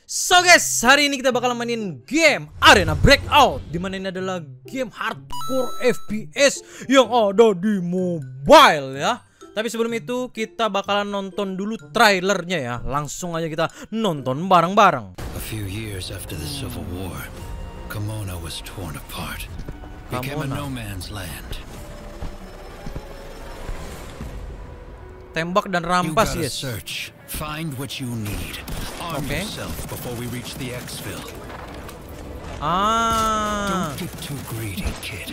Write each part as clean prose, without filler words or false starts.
So guys, hari ini kita bakal mainin game Arena Breakout, dimana ini adalah game hardcore FPS yang ada di mobile ya. Tapi sebelum itu kita bakalan nonton dulu trailernya ya. Langsung aja kita nonton bareng-bareng. A few years after the Civil War, Kimona was torn apart, became a no man's land. Tembak dan rampas you gotta guys. Search, find what you need. Arm yourself before we reach the exfil. Don't get too greedy, kid.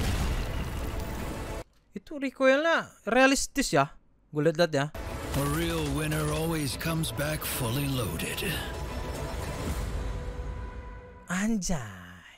Itu recoilnya realistis ya. Gue liat-liat ya. A real winner always comes back fully loaded. Anjay.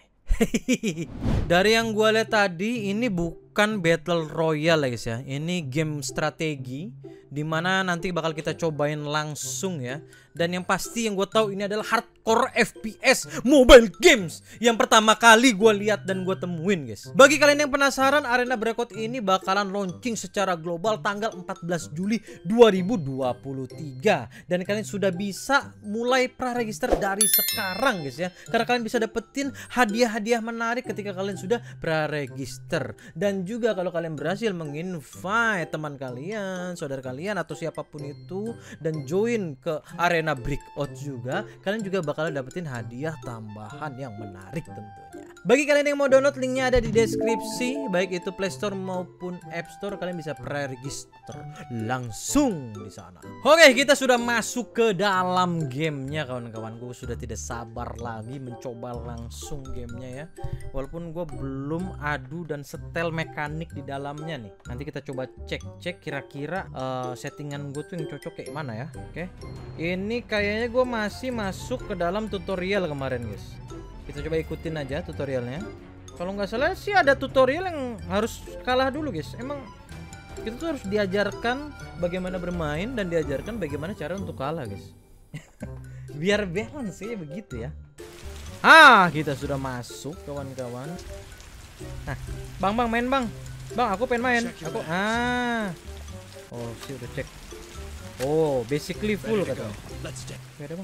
Dari yang gue lihat tadi, ini bukan battle royale guys ya. Ini game strategi, dimana nanti bakal kita cobain langsung ya. Dan yang pasti yang gue tahu ini adalah hardcore FPS mobile games yang pertama kali gue lihat dan gue temuin guys. Bagi kalian yang penasaran, Arena Breakout ini bakalan launching secara global tanggal 14 Juli 2023. Dan kalian sudah bisa mulai pra-register dari sekarang guys ya. Karena kalian bisa dapetin hadiah-hadiah menarik ketika kalian sudah pra-register. Dan juga kalau kalian berhasil menginvite teman kalian, saudara kalian atau siapapun itu dan join ke Arena Breakout juga, kalian juga bakalan dapetin hadiah tambahan yang menarik tentunya. Bagi kalian yang mau download, linknya ada di deskripsi, baik itu Play Store maupun App Store. Kalian bisa pre-register langsung di sana. Oke, kita sudah masuk ke dalam gamenya kawan-kawanku. Sudah tidak sabar lagi mencoba langsung gamenya ya. Walaupun gue belum adu dan setel mekanik di dalamnya nih. Nanti kita coba cek kira-kira settingan gue tuh yang cocok kayak mana ya. Oke, ini kayaknya gue masih masuk ke dalam tutorial kemarin guys. Kita coba ikutin aja tutorialnya. Kalau nggak salah sih ada tutorial yang harus kalah dulu guys. Emang kita tuh harus diajarkan bagaimana bermain dan diajarkan bagaimana cara untuk kalah guys. Biar balance sih begitu ya. Kita sudah masuk kawan-kawan. Nah, bang main bang. Bang, aku pengen main. Aku oh sih udah cek. Oh, basically full katanya. Oke deh bang.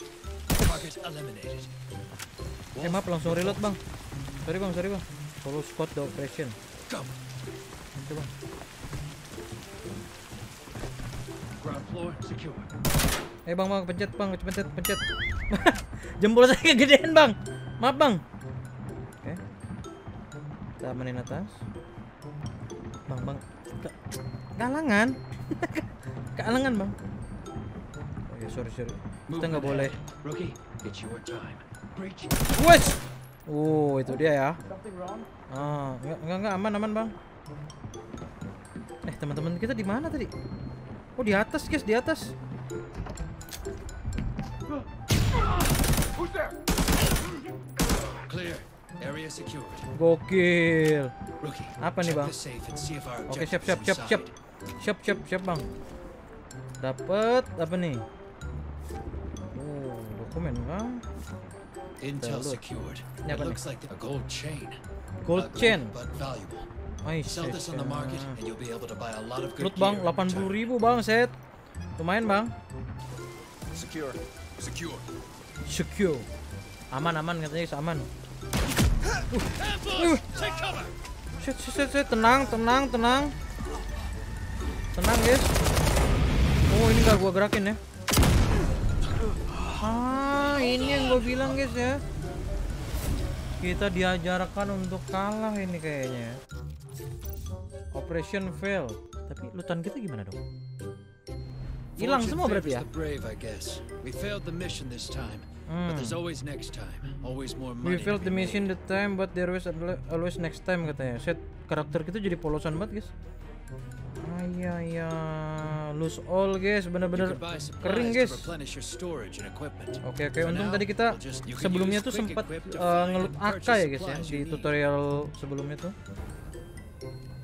Maaf langsung reload bang. Sorry bang. Follow squad the operation. Oke bang. Bang, pencet. Jempol saya kegedean bang. Maaf bang. Oke. Kita amanin atas. Bang. Kalangan. Kealangan bang. Oh ya sorry. Kita nggak boleh. Wes. Itu dia ya. Enggak aman bang. Teman-teman kita di mana tadi? Oh di atas guys, di atas. Gokil. Apa nih bang? Oke siap bang. Dapat apa nih? Dokumen bang. Intel secured. It looks like a gold chain. Gold chain. Sell this on the market and you'll be able to buy a lot of good gear. Bang, 80.000 bang set. Lumayan bang. Secure. Aman katanya guys, aman. Set. Tenang guys. Oh ini gak gua gerakin ya. Ini yang gue bilang guys ya. Kita diajarkan untuk kalah ini kayaknya. Operation fail. Tapi lootan kita gimana dong? Hilang semua berarti ya? We failed the mission the time, but there was always next time katanya. Set karakter kita jadi polosan banget guys. Ya lose all guys, bener-bener kering guys. Oke, untung tadi kita sebelumnya tuh sempat ngelut AK ya guys ya di tutorial sebelumnya tuh.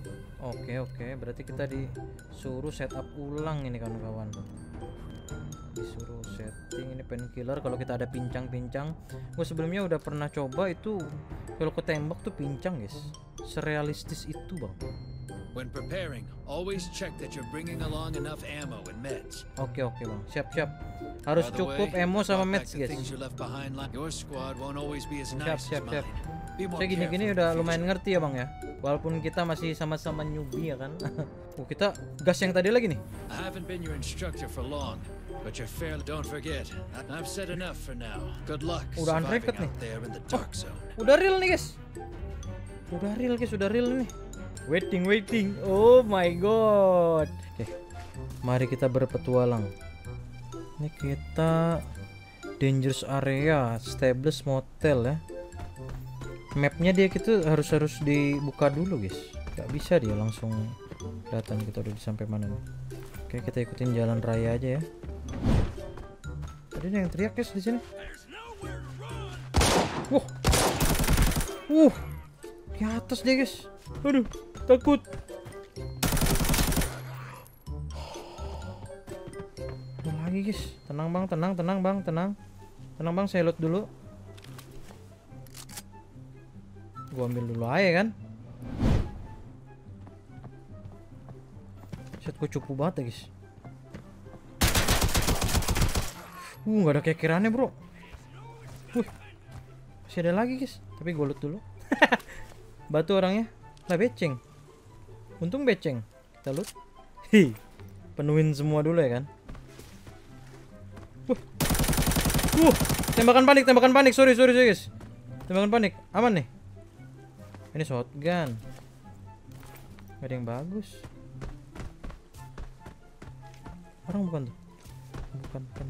Oke, berarti kita disuruh setup ulang ini kawan-kawan. Disuruh setting ini painkiller kalau kita ada pincang-pincang. Gue sebelumnya udah pernah coba itu, kalau ketembak tuh pincang guys. Serealistis itu bang. When preparing, always check that you're bringing along enough ammo and meds. Oke bang, siap. Harus By the cukup way, ammo sama brought back meds the guys. things you left behind, your squad won't always be as Siap. nice as mine. Be more Saya gini-gini careful udah in the lumayan future. ngerti ya bang ya. Walaupun kita masih sama-sama newbie ya kan. Kita gas yang tadi lagi nih. I haven't been your instructor for long, but you're fair. Don't forget, I've said enough for now. Good luck Udah surviving unranked nih. out there in the dark zone. Udah real nih guys. Udah real nih. Waiting. Oh my god. Oke. Mari kita berpetualang. Ini kita dangerous area, established motel ya. Mapnya dia gitu harus dibuka dulu guys. Gak bisa dia langsung kelihatan kita udah sampai mana nih. Oke, kita ikutin jalan raya aja ya. Tadi ada yang teriak guys di sini. Di atas dia guys. Aduh, takut. Ada lagi guys. Tenang bang, tenang bang, saya load dulu. Gua ambil dulu aja kan. Set gua cupu banget ya guys. Gak ada kekirannya bro. Masih ada lagi guys. Tapi gua loot dulu. Batu orangnya. Lah beceng. Untung beceng. Kita loot. Penuhin semua dulu ya kan. Tembakan panik. Sorry guys. Tembakan panik. Aman nih. Ini shotgun. Gak ada yang bagus. Orang bukan tuh. Bukan.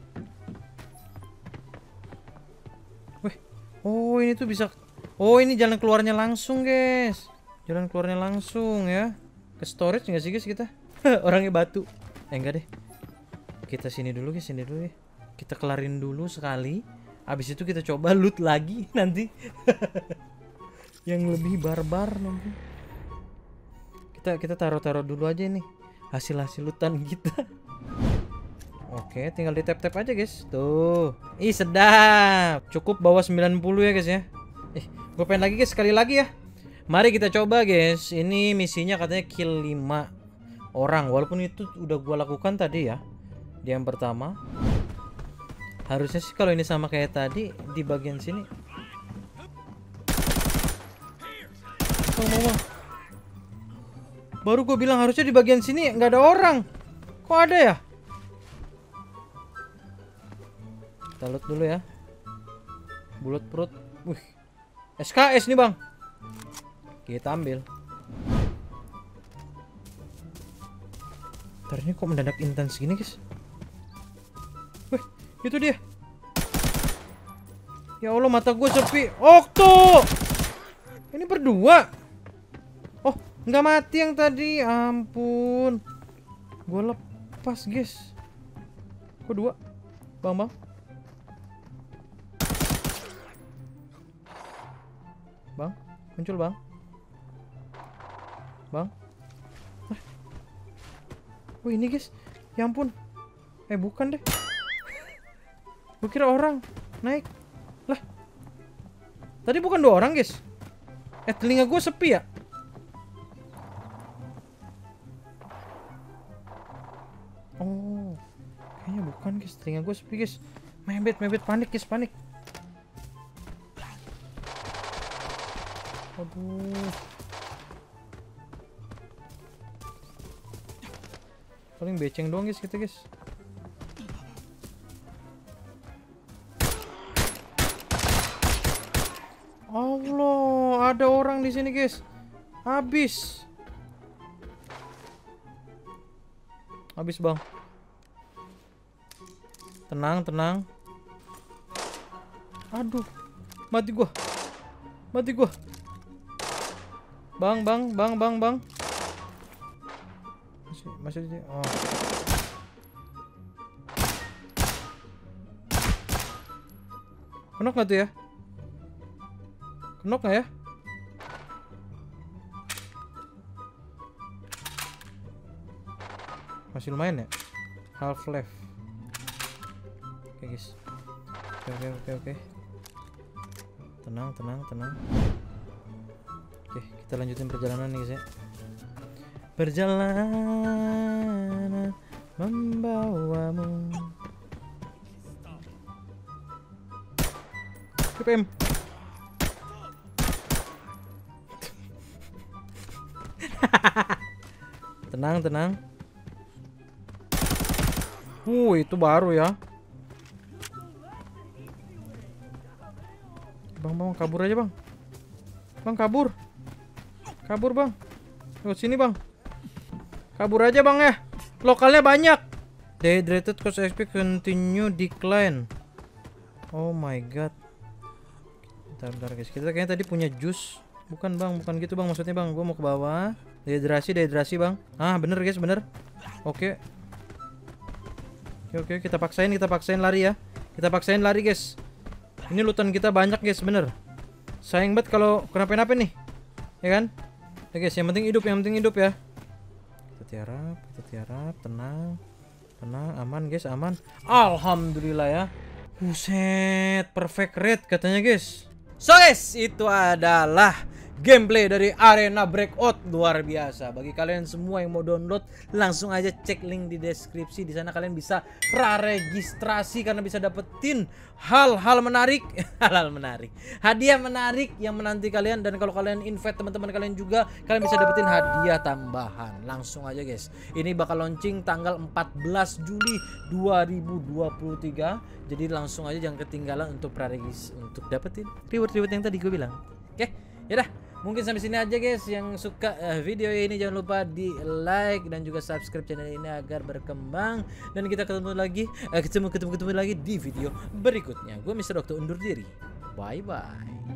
Wih. Oh ini tuh bisa. Oh ini jalan keluarnya langsung guys. Jalan keluarnya langsung ya. Ke storage nggak sih guys kita? Orangnya batu. Enggak deh. Kita sini dulu guys. Kita kelarin dulu sekali. Abis itu kita coba loot lagi nanti. Yang lebih barbar nanti. Kita taruh dulu aja nih hasil lootan kita. Oke, tinggal di tap aja guys. Tuh. Ih sedap. Cukup bawa 90 ya guys ya. Gue pengen lagi guys, sekali lagi ya. Mari kita coba guys. Ini misinya katanya kill 5 orang. Walaupun itu udah gue lakukan tadi ya. Di yang pertama. Harusnya sih kalau ini sama kayak tadi di bagian sini. Bang. Baru gue bilang harusnya di bagian sini nggak ada orang. Kok ada ya? Kita loot dulu ya. Bulat perut. Wih. SKS nih bang. Kita ambil. Ntar ini kok mendadak intens gini guys. Wih. Itu dia. Ya Allah mata gue sepi. Okto. Ini berdua. Oh, nggak mati yang tadi. Ampun. Gue lepas, guys. Kok dua? Bang. Bang, muncul, Bang. Bang. Oh, ini, guys. Ya ampun. Bukan deh. Gue kira orang naik. Lah. Tadi bukan 2 orang, guys. Telinga gue sepi ya. Oh, kayaknya bukan guys. Telinga gue sepi guys. Mebet panik guys, panik. Aduh. Paling beceng doang guys kita guys. Allah, ada orang di sini guys. Habis bang. Tenang. Aduh, mati gua. Bang. Masih di. Oh. Kenok nggak tuh ya? Kenok nggak ya? Masih lumayan ya. Half life. Oke guys. Oke. Tenang. Oke, kita lanjutin perjalanan nih guys ya. Perjalanan membawamu. PPM. Tenang. Itu baru ya. Bang, kabur aja bang. Bang, kabur bang. Lewat sini bang. Kabur aja bang ya. Lokalnya banyak. Dehydrated cost XP continue decline. Oh my god. Bentar guys. Kita kayaknya tadi punya jus. Bukan bang, bukan gitu bang maksudnya bang. Gua mau ke bawah. Dehidrasi bang. Bener guys, bener. Oke, kita paksain lari ya. Kita paksain lari guys. Ini lootan kita banyak guys, bener. Sayang banget kalau kenapa-napa nih, ya kan? Ya guys, yang penting hidup ya. Kita tiarap, tenang, aman guys, aman. Alhamdulillah ya. Buset, perfect rate katanya guys. So guys, itu adalah gameplay dari Arena Breakout. Luar biasa. Bagi kalian semua yang mau download, langsung aja cek link di deskripsi. Di sana kalian bisa praregistrasi karena bisa dapetin hal-hal menarik, hadiah menarik yang menanti kalian. Dan kalau kalian invite teman-teman kalian juga, kalian bisa dapetin hadiah tambahan. Langsung aja guys. Ini bakal launching tanggal 14 Juli 2023. Jadi langsung aja jangan ketinggalan untuk praregis untuk dapetin reward yang tadi gue bilang. Oke, yaudah. Mungkin sampai sini aja guys. Yang suka video ini jangan lupa di like dan juga subscribe channel ini agar berkembang. Dan kita ketemu lagi ketemu lagi di video berikutnya. Gue Mr. Dokter undur diri. Bye bye.